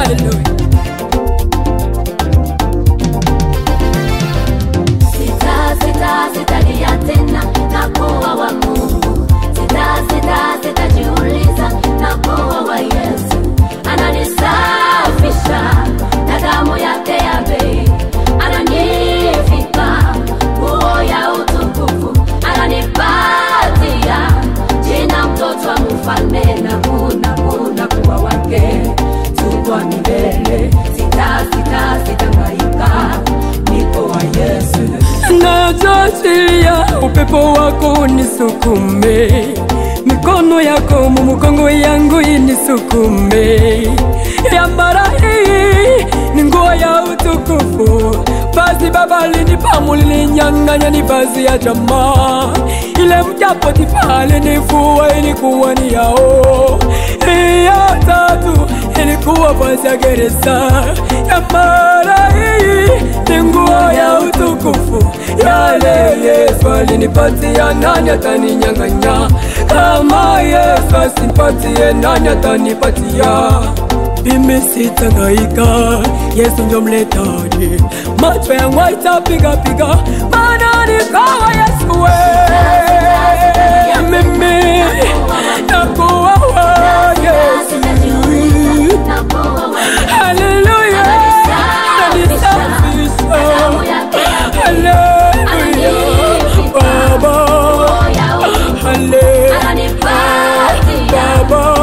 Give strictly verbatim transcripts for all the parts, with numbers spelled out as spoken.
Hallelujah. Sita sita sitalia tena na kuwa wa Mungu. Sita sita sitajiuliza na kuwa wa Yesu. Ananisafisha na damu yake ya bei. Ananivika nguo ya utukufu. Ananipatia jina mtoto wa mfalme, na kuna kuna kuwa wake tukwa milele. Sita sita sitangaika, niko wa Yesu. Najachilia upepo wako unisukume, mikono yako mumukongo yangu inisukume. Ya mara hii ni nguo ya utukufu. Vazi baba alinipa mulininyang'anya ni vazi ya jamaa. Ile mja Potifa alinivua ilikuwa ni yao. Ya tatu ilikuwa vazi ya gereza. Ya mara hii ni nguo ya utukufu. Yale Yesu alinipatia, nani ataninyang'anya? Kama Yesu asimpatie, nani atanipatia? Mimi sitangaika, Yesu ndio mletaji. Macho yangu haitapiga piga, maana niko wa Yesu we. Mimi nakuwa wa Yesu. Hallelujah. Nanisafisha. Hallelujah. Baba. Hallelujah. Baba.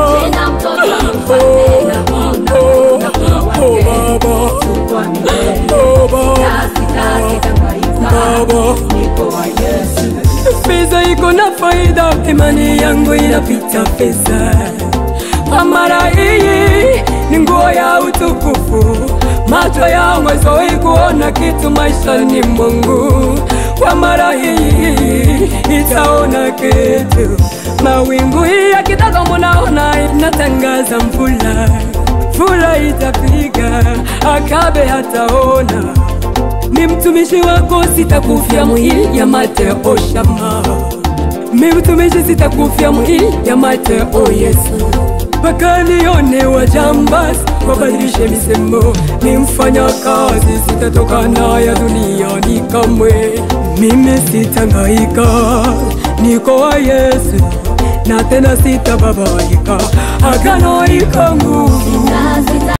Pesa iko na faida, imani yangu inapita pesa. Kwa mara hii ni nguo ya utukufu. Macho yangu hayazoei kuona kitu maishani mwangu. Kwa mara hii itaona kitu. Mawingu hii yakitaka munaona inatangaza mvula. Mvula itapiga, Akabe hataona. Mi mtumishi wako sitakufia mwili ya Mateo shama. Mi mtumishi sitakufia mwili ya Mateo Yesu. Paka nione wajambas wabadilishe misemo. Mi mfanya kazi sitatoka na ya duniani kamwe. Mimi sitangaika, niko wa Yesu. Na tena sitababaika, agano liko nguvu.